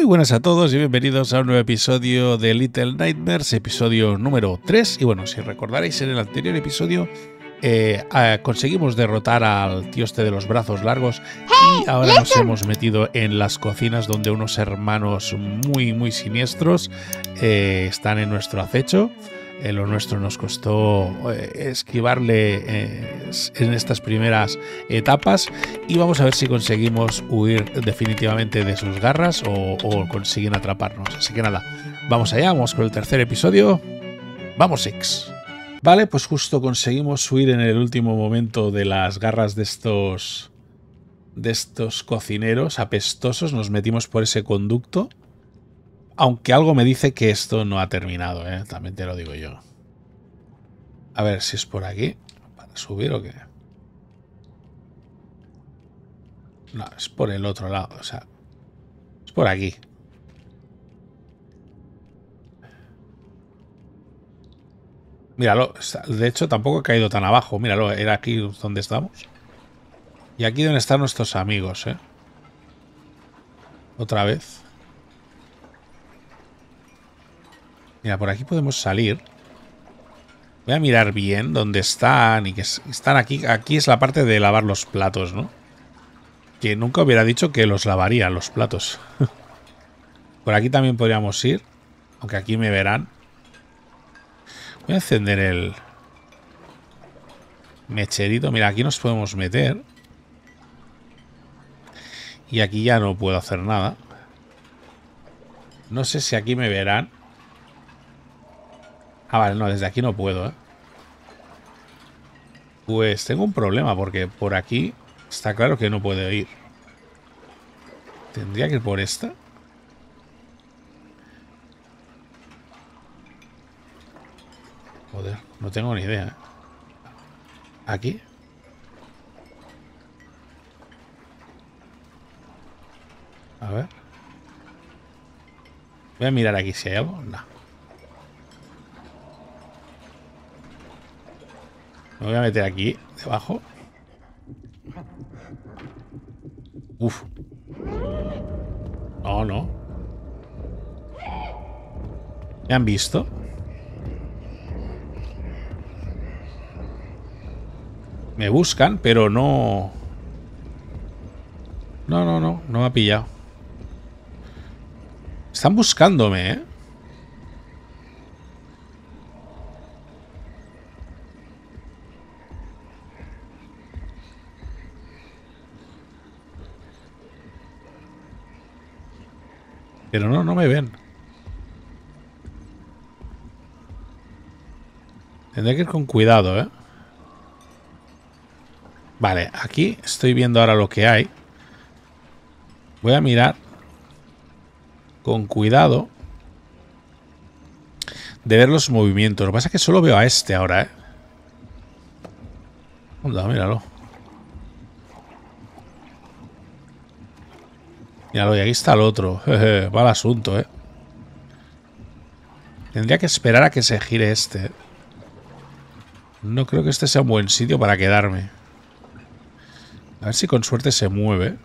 buenas a todos y bienvenidos a un nuevo episodio de Little Nightmares, episodio número 3. Y bueno, si recordaréis, en el anterior episodio conseguimos derrotar al tío este de los brazos largos y ahora nos hemos metido en las cocinas donde unos hermanos muy siniestros están en nuestro acecho. Lo nuestro nos costó esquivarle en estas primeras etapas y vamos a ver si conseguimos huir definitivamente de sus garras o consiguen atraparnos. Así que nada, vamos allá, vamos con el tercer episodio. ¡Vamos, X! Vale, pues justo conseguimos huir en el último momento de las garras de estos cocineros apestosos. Nos metimos por ese conducto. Aunque algo me dice que esto no ha terminado, también te lo digo yo. A ver si es por aquí. ¿Para subir o qué? No, es por el otro lado. O sea, es por aquí. Míralo. De hecho, tampoco he caído tan abajo. Míralo, era aquí donde estamos. Y aquí donde están nuestros amigos, Otra vez. Mira, por aquí podemos salir. Voy a mirar bien dónde están y que están aquí. Aquí es la parte de lavar los platos, ¿no? Que nunca hubiera dicho que los lavaría los platos. Por aquí también podríamos ir. Aunque aquí me verán. Voy a encender el mecherito. Mira, aquí nos podemos meter. Y aquí ya no puedo hacer nada. No sé si aquí me verán. Ah, vale, no, desde aquí no puedo, Pues tengo un problema porque por aquí está claro que no puedo ir. ¿Tendría que ir por esta? Joder, no tengo ni idea. ¿Aquí? A ver. Voy a mirar aquí si hay algo. No. Me voy a meter aquí, debajo. Uf. No, no. ¿Me han visto? Me buscan, pero no... No me ha pillado. Están buscándome, Pero no me ven. Tendré que ir con cuidado, Vale, aquí estoy viendo ahora lo que hay. Voy a mirar con cuidado de ver los movimientos. Lo que pasa es que solo veo a este ahora, Anda, míralo. Míralo, y aquí está el otro. Va el asunto, Tendría que esperar a que se gire este. No creo que este sea un buen sitio para quedarme. A ver si con suerte se mueve.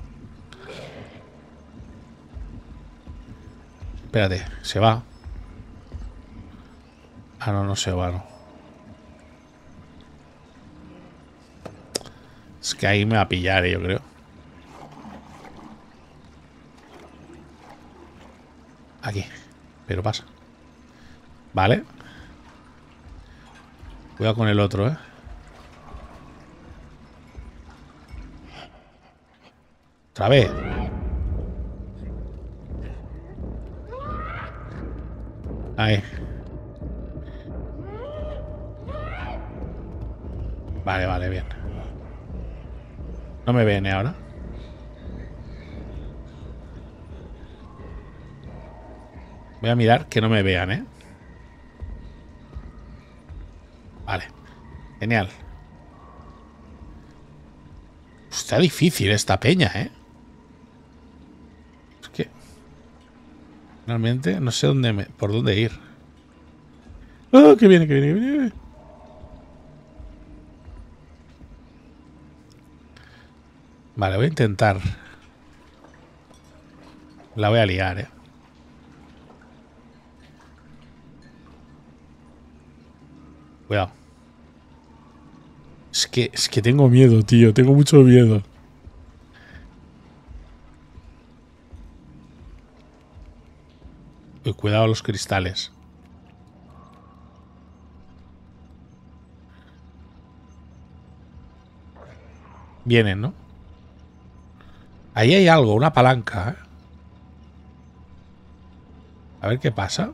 Espérate, se va. Ah, no se va, no. Es que ahí me va a pillar, yo creo. Aquí. Pero pasa. Vale. Cuidado con el otro, Otra vez. Ahí. Vale, bien. No me ven ahora. Voy a mirar que no me vean, Vale. Genial. Está difícil esta peña, Es que... realmente no sé por dónde ir. ¡Oh, que viene, que viene, que viene! Vale, voy a intentar La voy a liar, eh. Cuidado. Es que tengo miedo, tío. Tengo mucho miedo. Uy, cuidado los cristales. Vienen, ¿no? Ahí hay algo, una palanca, ¿eh? A ver qué pasa.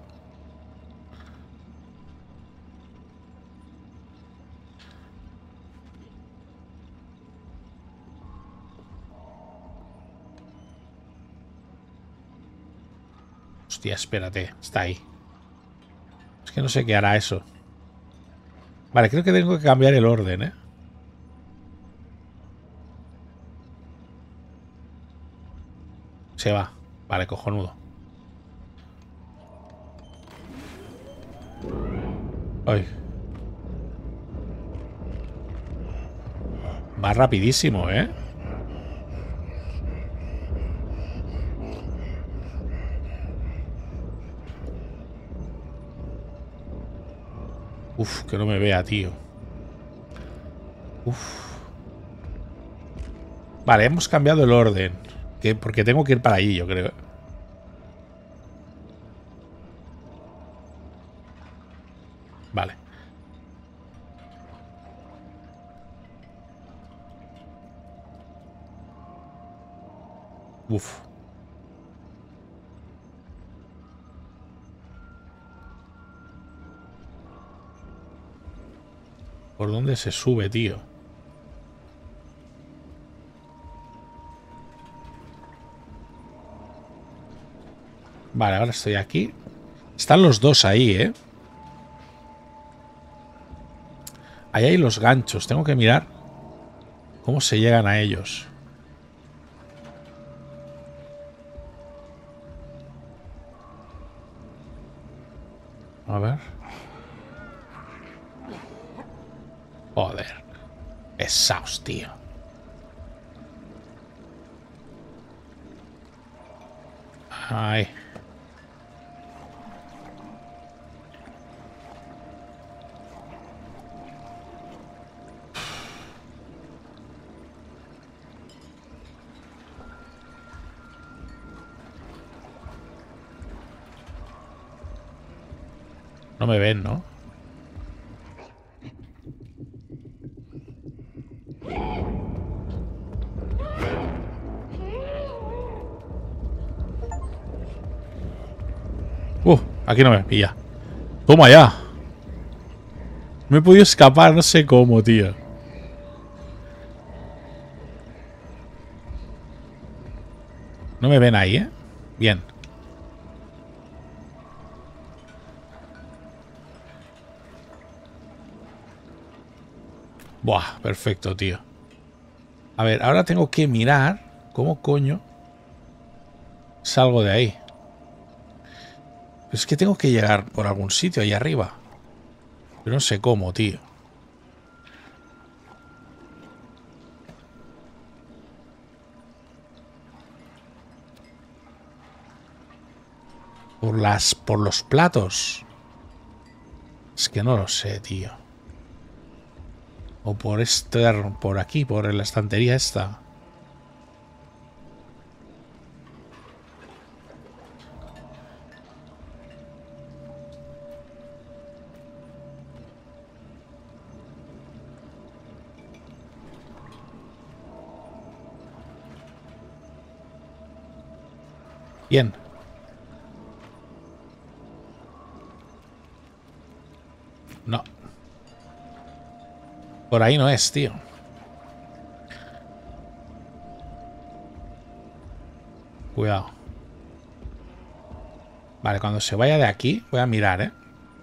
Hostia, espérate. Está ahí. Es que no sé qué hará eso. Vale, creo que tengo que cambiar el orden, ¿eh? Se va. Vale, cojonudo. Ay. Va rapidísimo, ¿eh? Uf, que no me vea, tío. Uf. Vale, hemos cambiado el orden. Porque tengo que ir para allí, yo creo. Vale. Uf. ¿Por dónde se sube, tío? Vale, ahora estoy aquí. Están los dos ahí, ¿eh? Ahí hay los ganchos. Tengo que mirar cómo se llegan a ellos. A ver. Joder. Pesaos, tío. Ay. No me ven, ¿no? Aquí no me pilla. Toma ya. Me he podido escapar, no sé cómo, tío. No me ven ahí, ¿eh? Bien. Buah, perfecto, tío. A ver, ahora tengo que mirar cómo coño salgo de ahí. Es que tengo que llegar por algún sitio ahí arriba. Pero no sé cómo, tío. Por los platos. Es que no lo sé, tío. O por por aquí, por la estantería esta. Bien. No. Por ahí no es, tío. Cuidado. Vale, cuando se vaya de aquí, voy a mirar, ¿eh?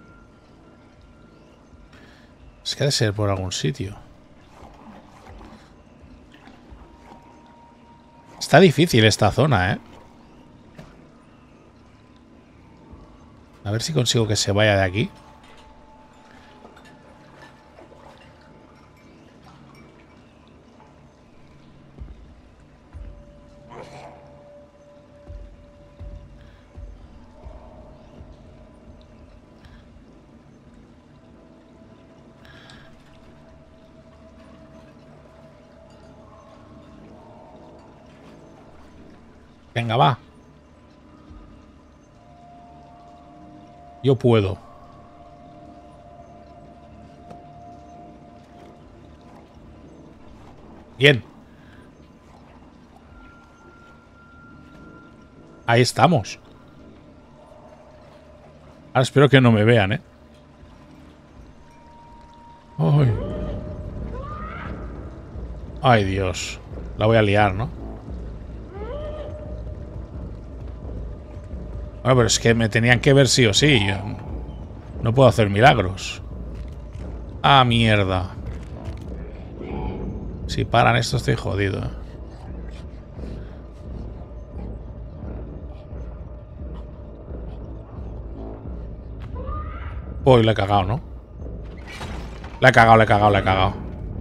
Es que ha de ser por algún sitio. Está difícil esta zona, ¿eh? A ver si consigo que se vaya de aquí. Venga, va. Yo puedo. Bien. Ahí estamos. Ahora espero que no me vean, ¿eh? Ay. Ay, Dios. La voy a liar, ¿no? Bueno, pero es que me tenían que ver sí o sí. Yo no puedo hacer milagros. Ah, mierda. Si paran esto estoy jodido, ¿eh? Uy, le he cagado, ¿no? Le he cagado, le he cagado, le he cagado.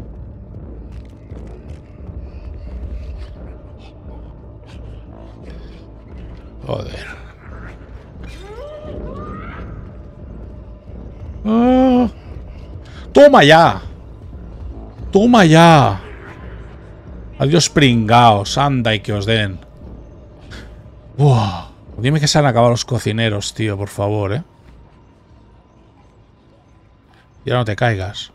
Joder. ¡Ah! ¡Toma ya! ¡Toma ya! Adiós pringaos, anda y que os den. Buah. Dime que se han acabado los cocineros, tío, por favor, ¿eh? Y ahora no te caigas.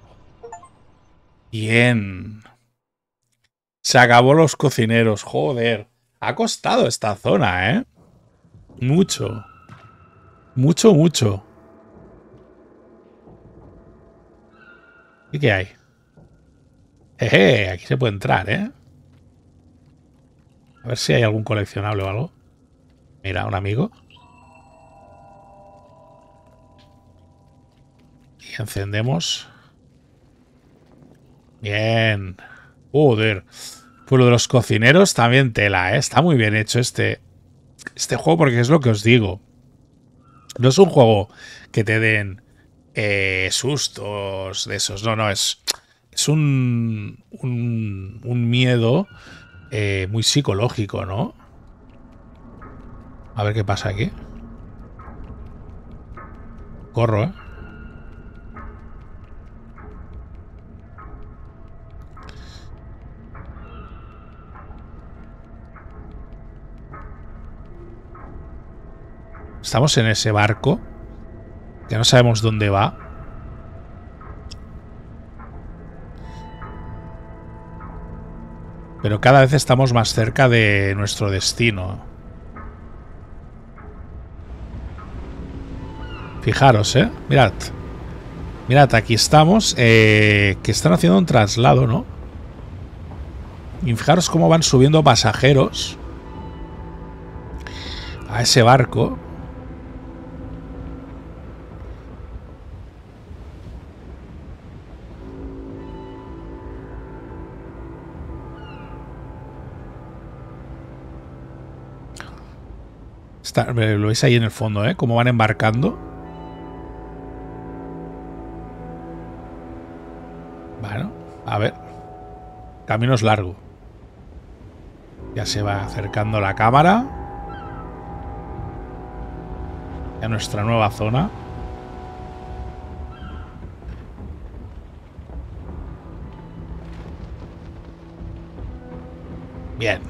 Bien. Se acabó los cocineros, joder. Ha costado esta zona, ¿eh? Mucho. Mucho, mucho. ¿Y qué hay? Jeje, aquí se puede entrar, ¿eh? A ver si hay algún coleccionable o algo. Mira, un amigo. Y encendemos. Bien. Joder. Pues lo de los cocineros también tela, ¿eh? Está muy bien hecho este juego porque es lo que os digo. No es un juego que te den sustos de esos. No, no, es un miedo muy psicológico, ¿no? A ver qué pasa aquí. Corro, ¿eh? Estamos en ese barco que no sabemos dónde va. Pero cada vez estamos más cerca de nuestro destino. Fijaros, ¿eh? Mirad. Mirad, aquí estamos. Que están haciendo un traslado, ¿no? Y fijaros cómo van subiendo pasajeros a ese barco. Lo veis ahí en el fondo, ¿eh? Cómo van embarcando. Bueno, a ver. Camino es largo. Ya se va acercando la cámara a nuestra nueva zona. Bien.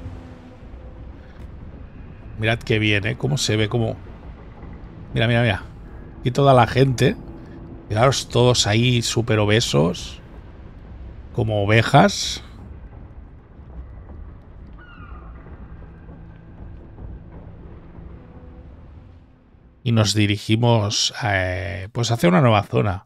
Mirad qué bien, ¿eh? Cómo se ve, cómo... Mira, mira, mira. Y toda la gente. Fijaros, todos ahí súper obesos. Como ovejas. Y nos dirigimos pues hacia una nueva zona.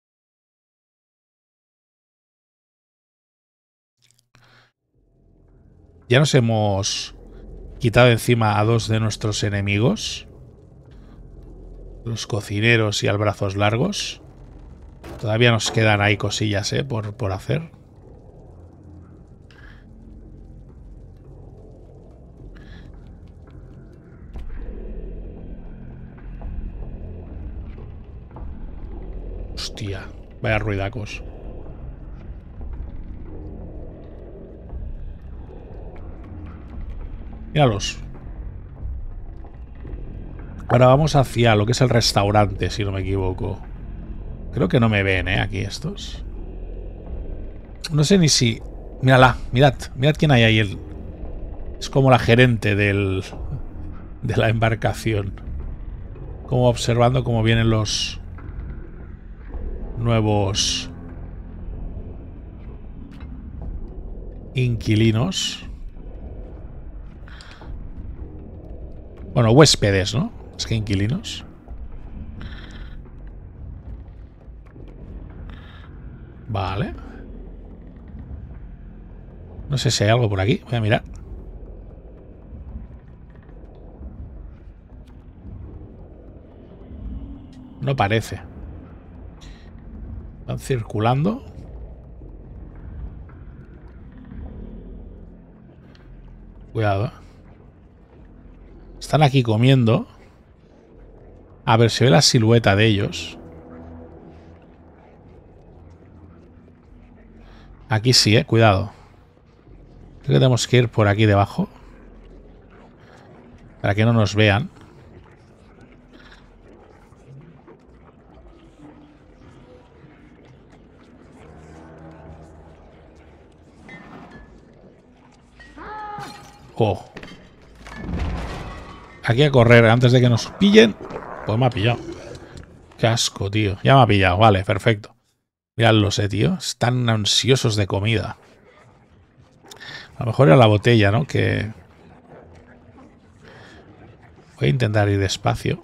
Ya nos hemos quitado encima a dos de nuestros enemigos. Los cocineros y al brazos largos. Todavía nos quedan ahí cosillas, por hacer. Hostia, vaya ruidacos. Míralos. Ahora vamos hacia lo que es el restaurante, si no me equivoco. Creo que no me ven, aquí estos. No sé ni si... Mírala, mirad quién hay ahí. Es como la gerente de la embarcación. Como observando cómo vienen los nuevos inquilinos. Bueno, huéspedes, ¿no? Es que inquilinos. Vale. No sé si hay algo por aquí. Voy a mirar. No parece. Están circulando. Cuidado. Están aquí comiendo. A ver, se ve la silueta de ellos. Aquí sí, cuidado. Creo que tenemos que ir por aquí debajo. Para que no nos vean. Oh. Aquí a correr antes de que nos pillen. Pues me ha pillado. Qué asco, tío. Ya me ha pillado. Vale, perfecto. Miradlos, tío. Están ansiosos de comida. A lo mejor era la botella, ¿no? Que... Voy a intentar ir despacio.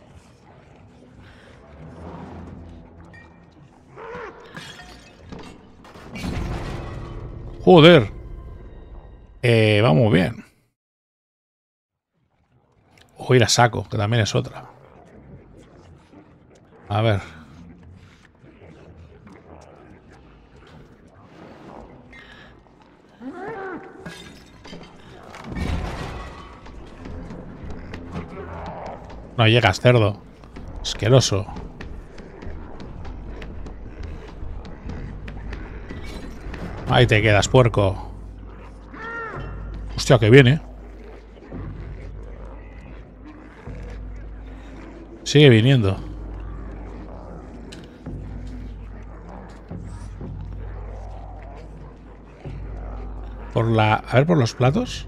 Joder. Vamos bien. O ir a saco, que también es otra. A ver. No llegas, cerdo. Asqueroso. Ahí te quedas, puerco. Hostia, que viene. Sigue viniendo. Por la... A ver, por los platos.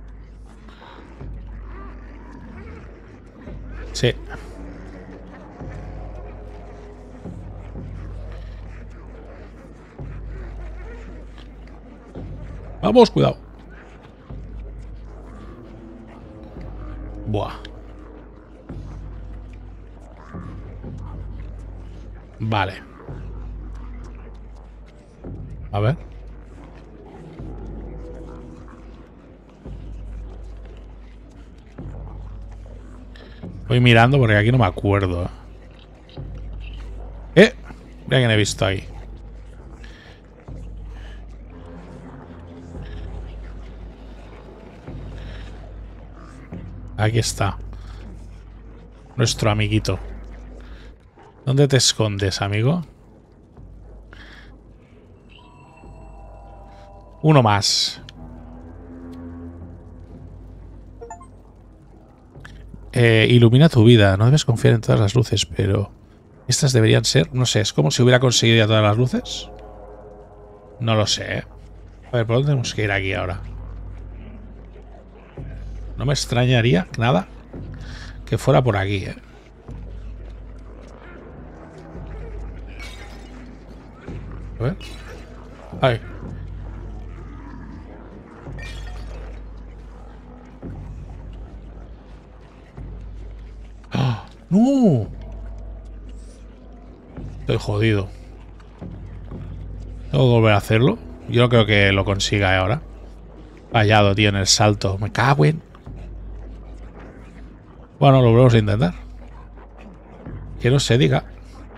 Sí. Vamos, cuidado. Buah. Vale. A ver. Voy mirando porque aquí no me acuerdo. Mira quién he visto ahí. Aquí está. Nuestro amiguito. ¿Dónde te escondes, amigo? Uno más. Ilumina tu vida. No debes confiar en todas las luces, pero... Estas deberían ser... No sé, es como si hubiera conseguido ya todas las luces. No lo sé. A ver, ¿por dónde tenemos que ir aquí ahora? No me extrañaría nada que fuera por aquí, A ver. Ay. ¡Ah! ¡No! Estoy jodido. Tengo que volver a hacerlo. Yo no creo que lo consiga ahora. Fallado, tío, en el salto. Me cago en... Bueno, lo volvemos a intentar. Que no se diga.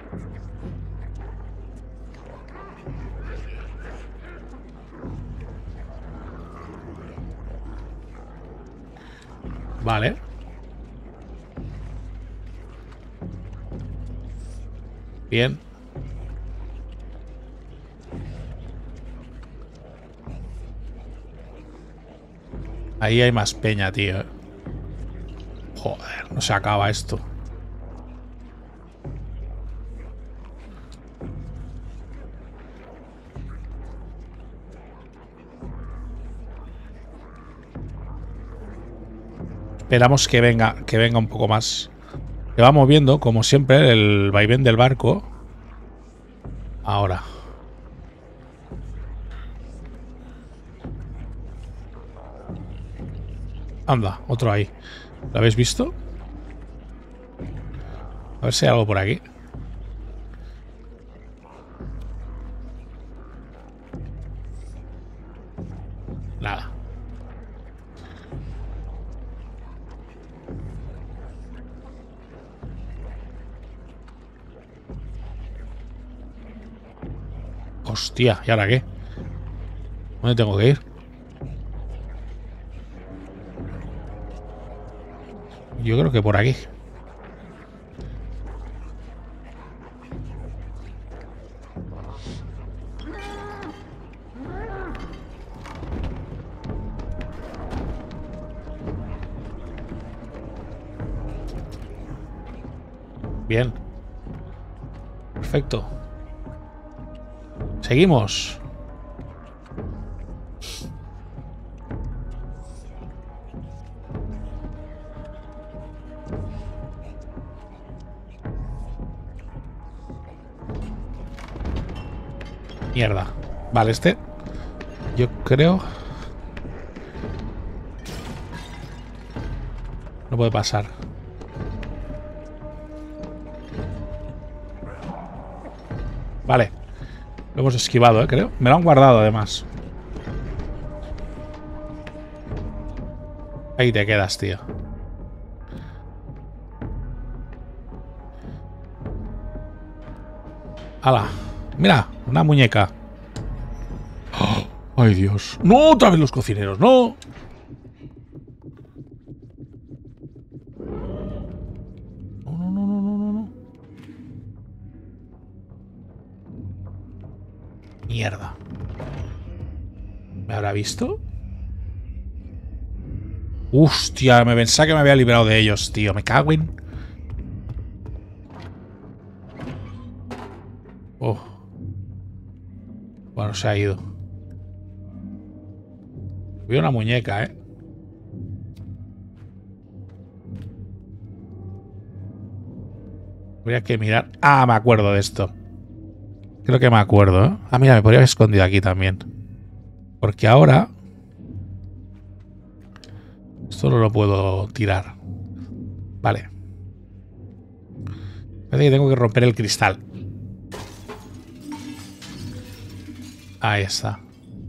Vale. Bien. Ahí hay más peña, tío. Joder, no se acaba esto. Esperamos que venga un poco más. Que va moviendo, como siempre, el vaivén del barco. Ahora. Anda, otro ahí. ¿Lo habéis visto? A ver si hay algo por aquí. Nada. Hostia, ¿y ahora qué? ¿Dónde tengo que ir? Yo creo que por aquí. Bien. Perfecto. Seguimos. Mierda. Vale, este. Yo creo. No puede pasar. Vale. Lo hemos esquivado, creo. Me lo han guardado, además. Ahí te quedas, tío. ¡Hala! Mira, una muñeca. ¡Oh! ¡Ay, Dios! ¡No! ¡Otra vez los cocineros! ¡No! No, no, no, no, no, no. Mierda. ¿Me habrá visto? Hostia, me pensaba que me había librado de ellos, tío. Me cago en... Oh. Bueno, se ha ido. Veo una muñeca, ¿eh? Voy a que mirar... Ah, me acuerdo de esto. Creo que me acuerdo, ¿eh? Ah, mira, me podría haber escondido aquí también. Porque ahora... Esto no lo puedo tirar. Vale. Parece que tengo que romper el cristal. Ahí está.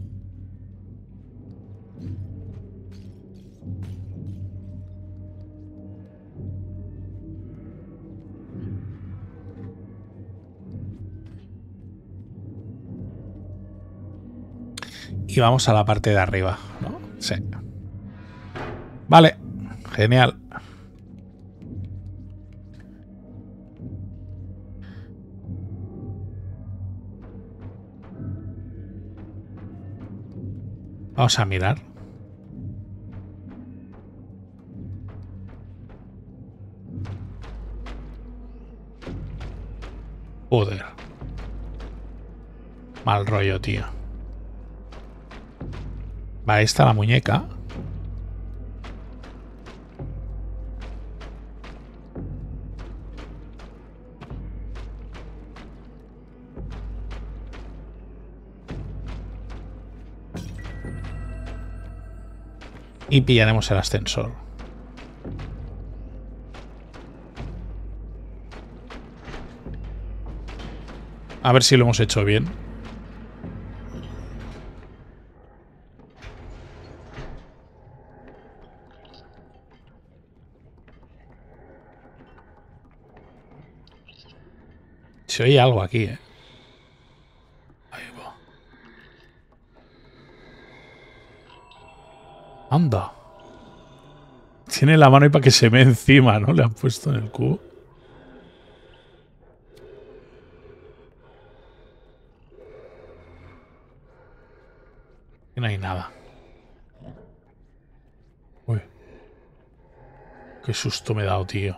Y vamos a la parte de arriba, ¿no? Sí. Vale. Genial. Vamos a mirar. Joder. Mal rollo, tío. Va, ahí está la muñeca. Y pillaremos el ascensor. A ver si lo hemos hecho bien. Se oye algo aquí, ¿eh? Ahí va. Anda. Tiene la mano ahí para que se me encima, ¿no? Le han puesto en el cubo. Y no hay nada. Uy. Qué susto me he dado, tío.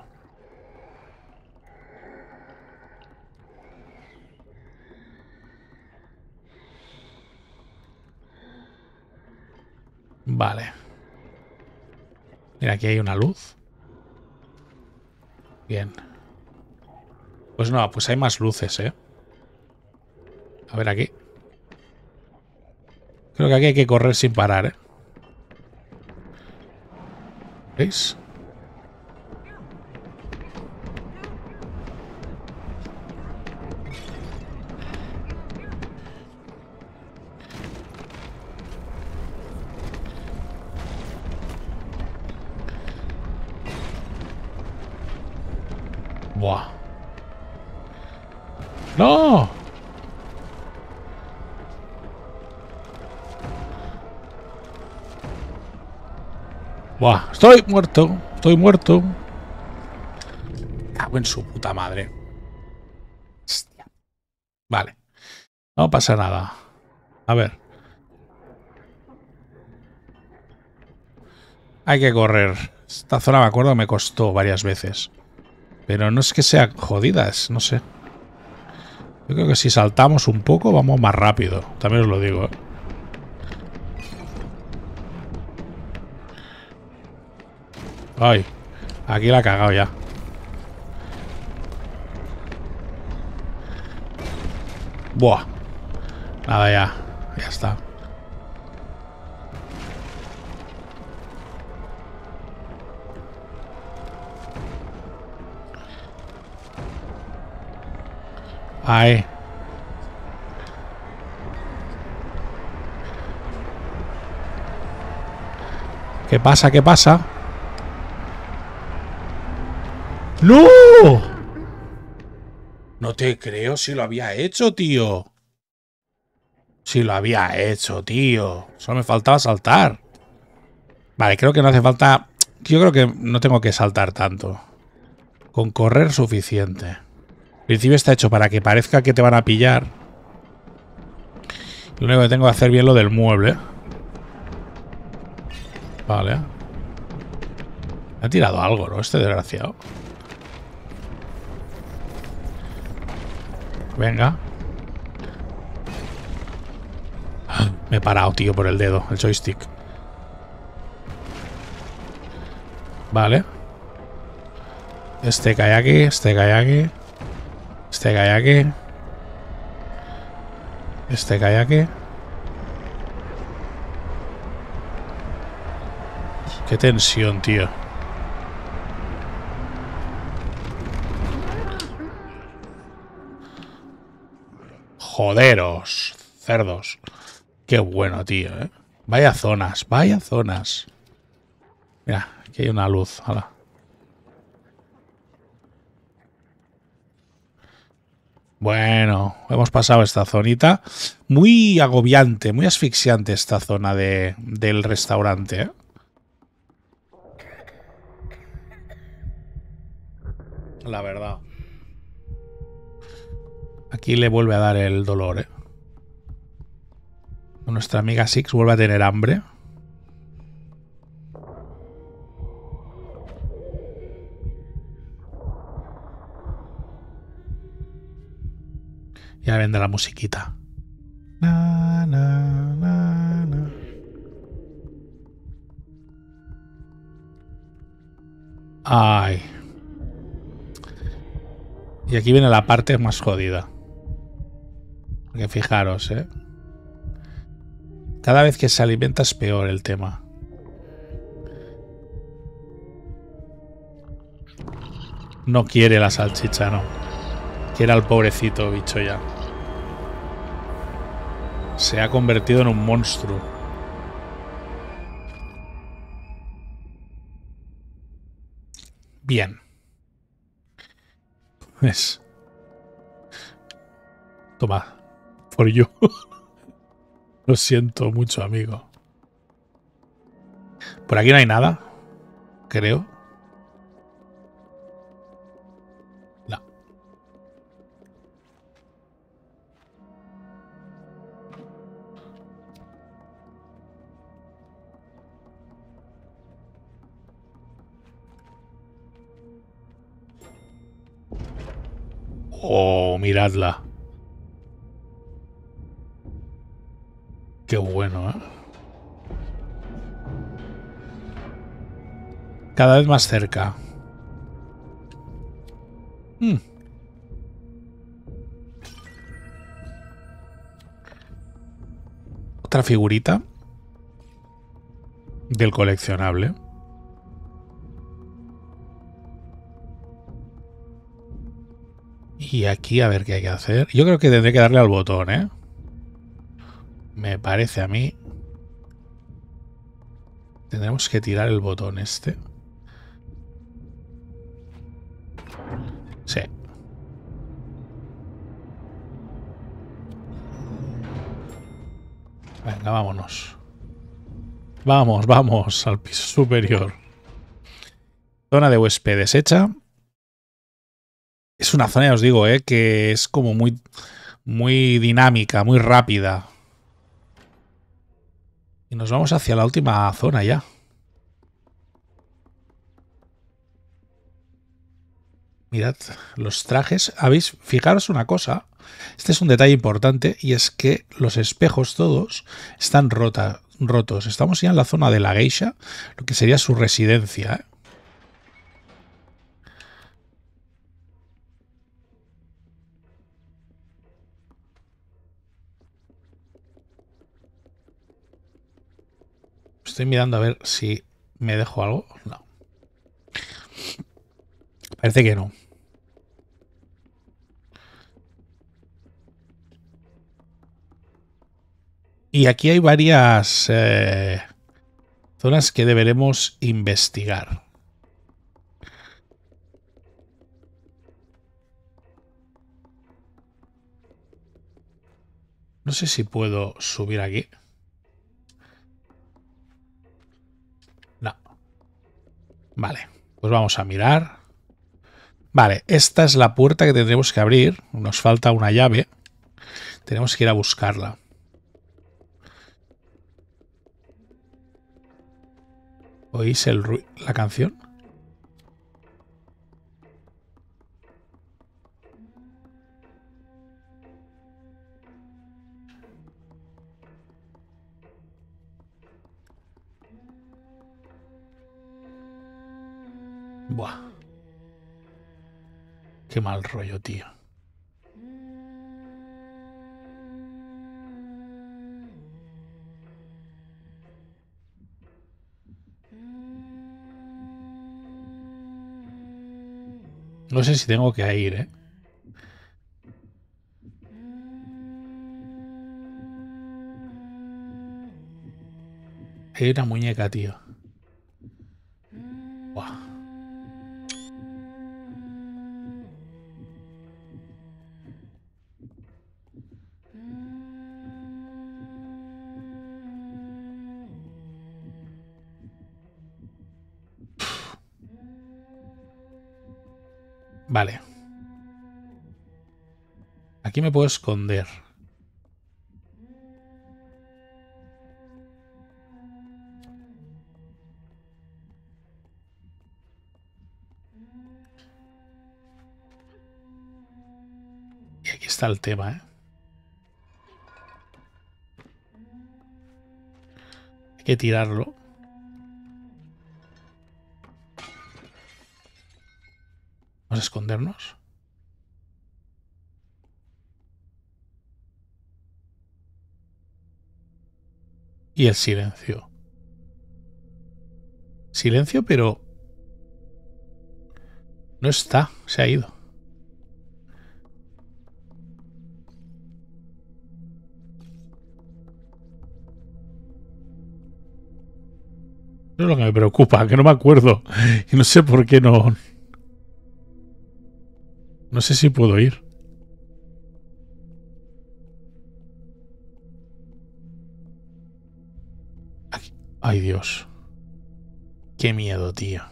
Vale. Mira, aquí hay una luz. Bien. Pues no, pues hay más luces, ¿eh? A ver aquí. Creo que aquí hay que correr sin parar, ¿eh? ¿Veis? Buah. ¡No! Buah, estoy muerto. Estoy muerto. Cago en su puta madre. Hostia. Vale. No pasa nada. A ver. Hay que correr. Esta zona, me acuerdo, me costó varias veces. Pero no es que sea jodidas, no sé. Yo creo que si saltamos un poco vamos más rápido. También os lo digo, ¿eh? Ay, aquí la he cagado ya. Buah. Nada, ya. Ya está. Ahí. ¿Qué pasa? ¿Qué pasa? ¡No! No te creo si lo había hecho, tío. Si lo había hecho, tío. Solo me faltaba saltar. Vale, creo que no hace falta... Yo creo que no tengo que saltar tanto. Con correr suficiente. El principio está hecho para que parezca que te van a pillar. Lo único que tengo que hacer bien lo del mueble. Vale. Me ha tirado algo, ¿no? Este desgraciado. Venga. Me he parado, tío, por el dedo, el joystick. Vale. Este cae aquí, este cae aquí. Este cae aquí. Este cae aquí. Qué tensión, tío. Joderos, cerdos. Qué bueno, tío, ¿eh? Vaya zonas, vaya zonas. Mira, aquí hay una luz. Hala. Bueno, hemos pasado esta zonita. Muy agobiante, muy asfixiante esta zona del restaurante, ¿eh? La verdad. Aquí le vuelve a dar el dolor, ¿eh? Nuestra amiga Six vuelve a tener hambre. Ya vendrá la musiquita. Na, na, na, na. Ay. Y aquí viene la parte más jodida. Porque fijaros, ¿eh? Cada vez que se alimenta es peor el tema. No quiere la salchicha, no. Quiere al pobrecito bicho ya. Se ha convertido en un monstruo. Bien. Es. Toma. For you. Lo siento mucho, amigo. Por aquí no hay nada. Creo. No. Oh, miradla. Qué bueno, ¿eh? Cada vez más cerca. Otra figurita del coleccionable. Y aquí a ver qué hay que hacer. Yo creo que tendré que darle al botón, ¿eh? Me parece a mí. Tendremos que tirar el botón este. Sí. Venga, vámonos. Vamos, vamos al piso superior. Zona de huéspedes hecha. Es una zona, ya os digo, que es como muy dinámica, muy rápida. Y nos vamos hacia la última zona ya. Mirad los trajes. ¿Habéis? Fijaros una cosa. Este es un detalle importante y es que los espejos todos están rotos. Estamos ya en la zona de la geisha, lo que sería su residencia, ¿eh? Estoy mirando a ver si me dejo algo. No. Parece que no. Y aquí hay varias zonas que deberemos investigar. No sé si puedo subir aquí. No. Vale. Pues vamos a mirar. Vale, esta es la puerta que tendremos que abrir. Nos falta una llave. Tenemos que ir a buscarla. ¿Oís la canción? Buah. Qué mal rollo, tío. No sé si tengo que ir, ¿eh? Hay una muñeca, tío. Buah. Vale. Aquí me puedo esconder. Y aquí está el tema, ¿eh? Hay que tirarlo. Vamos a escondernos. Y el silencio. Silencio, pero no está. Se ha ido. Eso es lo que me preocupa, que no me acuerdo. Y no sé por qué no. No sé si puedo ir. Aquí. Ay, Dios. Qué miedo, tío.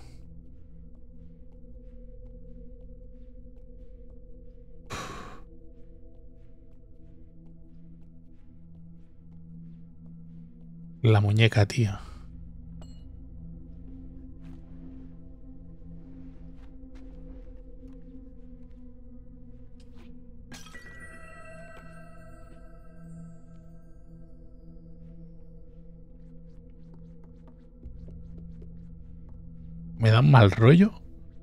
La muñeca, tío. Me da un mal rollo.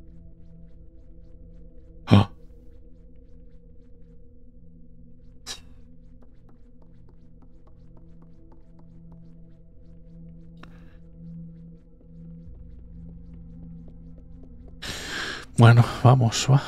¡Oh! Bueno, vamos, va.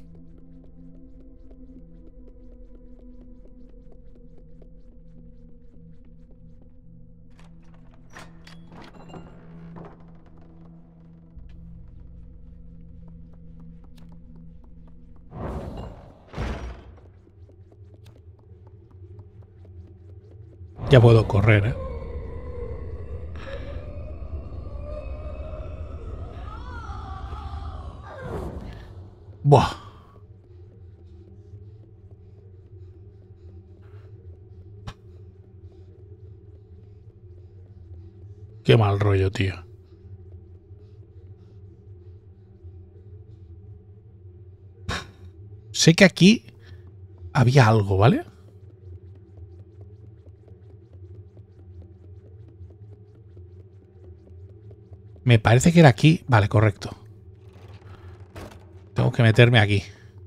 Ya puedo correr, ¿eh? Buah. Qué mal rollo, tío. Sé que aquí había algo, ¿vale? Me parece que era aquí. Vale, correcto. Tengo que meterme aquí.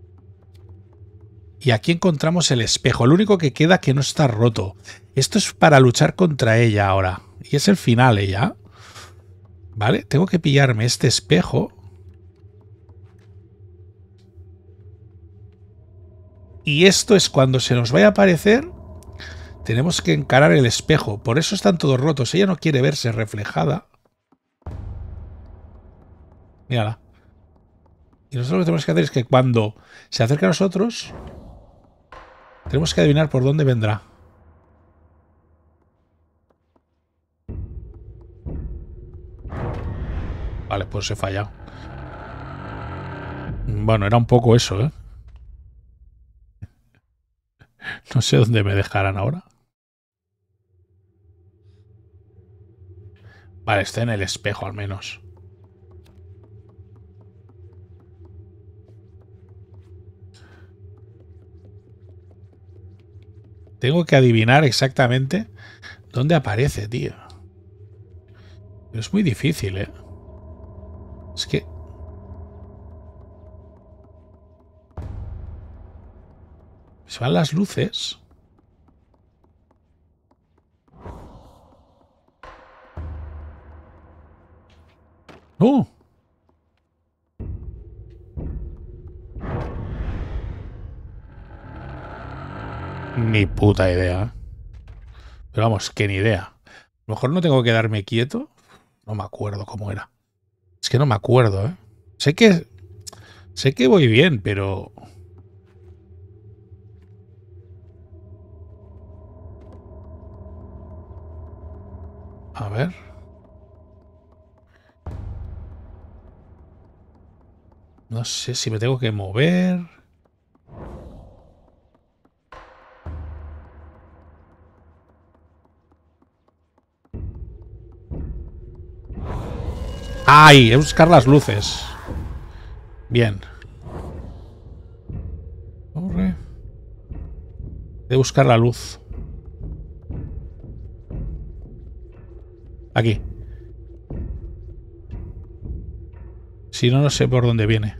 Y aquí encontramos el espejo. El único que queda que no está roto. Esto es para luchar contra ella ahora. Y es el final, ella. Vale, tengo que pillarme este espejo. Y esto es cuando se nos vaya a aparecer. Tenemos que encarar el espejo. Por eso están todos rotos. Ella no quiere verse reflejada. Mírala. Y nosotros lo que tenemos que hacer es que cuando se acerque a nosotros, tenemos que adivinar por dónde vendrá. Vale, pues he fallado. Bueno, era un poco eso, ¿eh? No sé dónde me dejarán ahora. Vale, está en el espejo al menos. Tengo que adivinar exactamente dónde aparece, tío. Pero es muy difícil, ¿eh? Es que... se van las luces. ¡No! Ni puta idea. Pero vamos, que ni idea. A lo mejor no tengo que quedarme quieto. No me acuerdo cómo era. Es que no me acuerdo, ¿eh? Sé que voy bien, pero... A ver... No sé si me tengo que mover... ¡Ay! He de buscar las luces. Bien. Corre. He de buscar la luz. Aquí. Si no, no sé por dónde viene.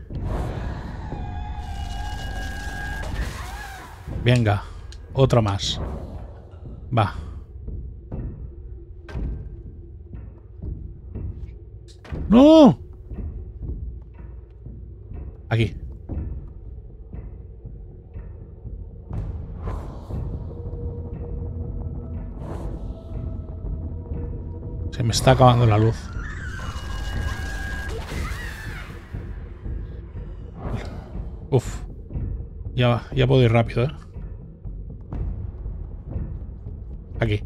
Venga. Otra más. Va. ¡No! Aquí. Se me está acabando la luz. Uf. Ya puedo ir rápido, ¿eh? Aquí.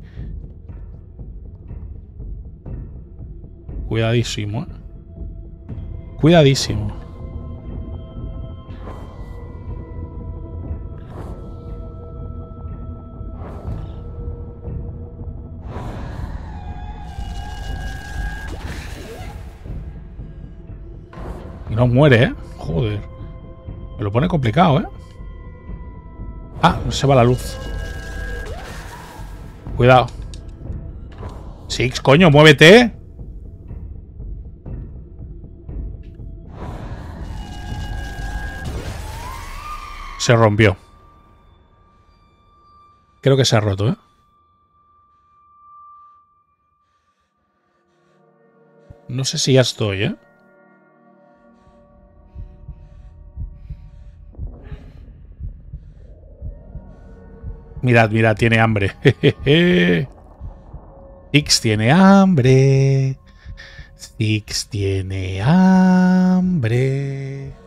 Cuidadísimo, ¿eh? Cuidadísimo. Y no muere, ¿eh? Joder. Me lo pone complicado, ¿eh? Ah, no se va la luz. Cuidado. Six, coño, muévete. Se rompió. Creo que se ha roto, ¿eh? No sé si ya estoy, ¿eh? Mirad, mirad, tiene hambre. Six tiene hambre. Six tiene hambre.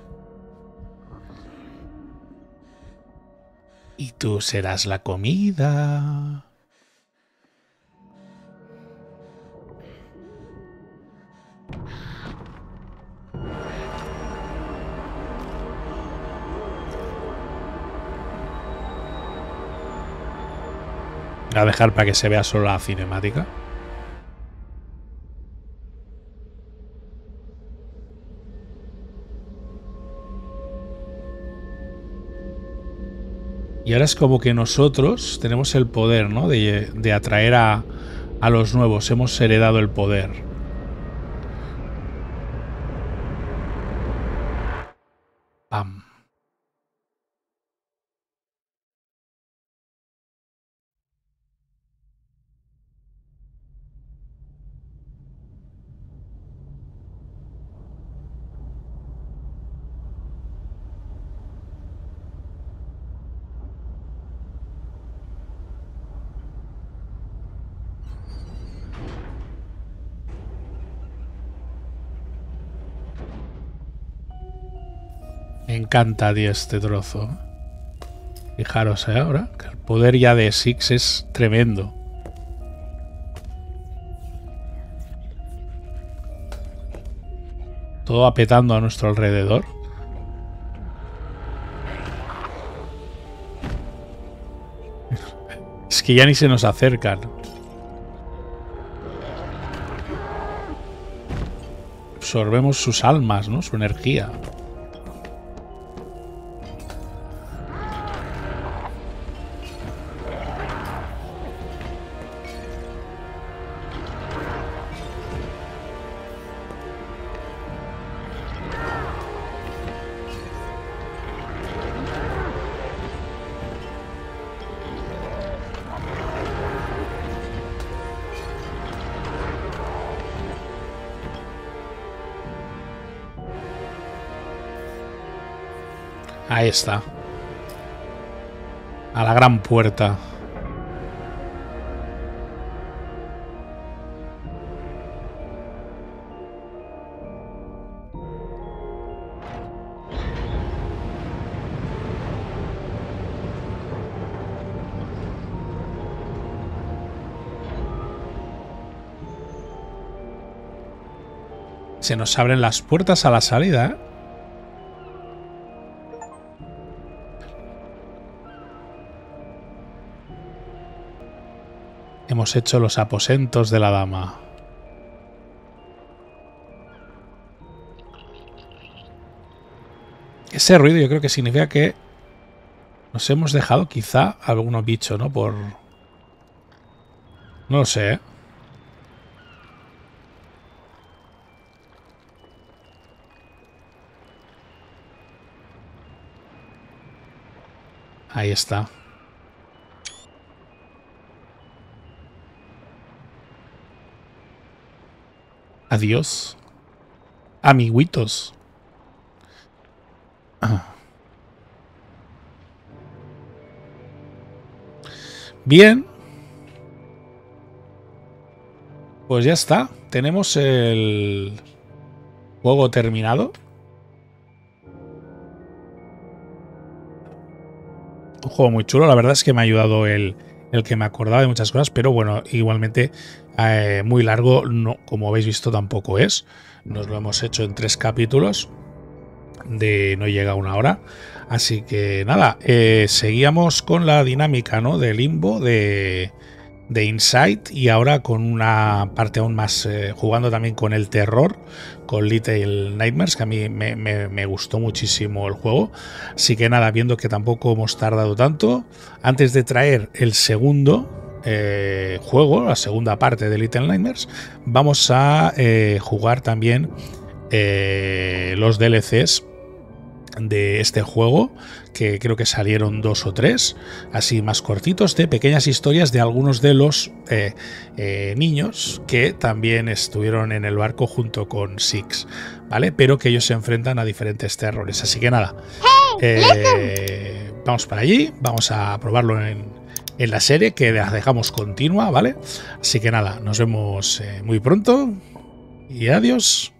Y tú serás la comida. Voy a dejar para que se vea solo la cinemática. Y ahora es como que nosotros tenemos el poder, ¿no? De atraer a los nuevos. Hemos heredado el poder. Pam. Me encanta, tío, este trozo. Fijaros, ahora que el poder ya de Six es tremendo. Todo apetando a nuestro alrededor. Es que ya ni se nos acercan. Absorbemos sus almas, ¿no? Su energía. Ahí está. A la gran puerta. Se nos abren las puertas a la salida, ¿eh? Hemos hecho los aposentos de la dama. Ese ruido yo creo que significa que nos hemos dejado quizá algunos bichos, ¿no? Por... No lo sé, ¿eh? Ahí está. Adiós, amiguitos. Bien. Pues ya está. Tenemos el juego terminado. Un juego muy chulo. La verdad es que me ha ayudado el que me acordaba de muchas cosas, pero bueno, igualmente muy largo, no, como habéis visto, tampoco es. Nos lo hemos hecho en 3 capítulos, no llega a 1 hora. Así que nada, seguíamos con la dinámica, ¿no? De Limbo, de Inside, y ahora con una parte aún más, jugando también con el terror, con Little Nightmares, que a mí me gustó muchísimo el juego. Así que nada, viendo que tampoco hemos tardado tanto, antes de traer el segundo juego, la segunda parte de Little Nightmares, vamos a jugar también los DLCs de este juego, que creo que salieron 2 o 3, así más cortitos, de pequeñas historias de algunos de los niños que también estuvieron en el barco junto con Six, ¿vale? Pero que ellos se enfrentan a diferentes terrores. Así que nada, vamos para allí, vamos a probarlo en la serie, que la dejamos continua, ¿vale? Así que nada, nos vemos muy pronto y adiós.